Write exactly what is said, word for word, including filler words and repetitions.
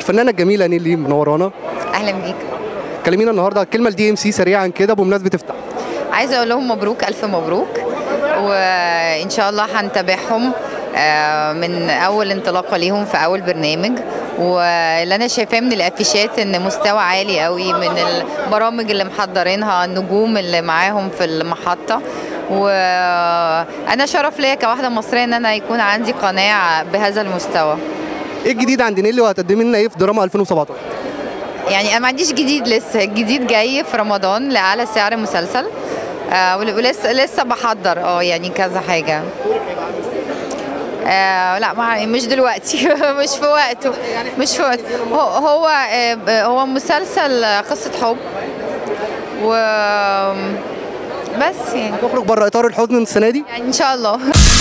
الفنانه الجميله نيلي منورانا. اهلا بيك. كلمينا النهارده الكلمه الدي ام سي سريعا كده بمناسبه افتح. عايزه اقول لهم مبروك، الف مبروك، وان شاء الله هنتابعهم من اول انطلاقه ليهم في اول برنامج. واللي انا شايفاه من الافيشات ان مستوى عالي قوي من البرامج اللي محضرينها، النجوم اللي معاهم في المحطه. وانا شرف ليا كواحده مصريه ان انا يكون عندي قناه بهذا المستوى. ايه الجديد عند نيلي وهتقدمي لنا ايه في دراما ألفين وسبعتاشر؟ يعني انا ما عنديش جديد لسه، الجديد جاي في رمضان لاعلى سعر مسلسل، آه ولسه لسه بحضر اه يعني كذا حاجه. آه لا مش دلوقتي مش في وقته، مش في وقته. هو هو, آه هو مسلسل قصه حب و بس يعني هتخرج بره اطار الحزن السنه دي؟ يعني ان شاء الله.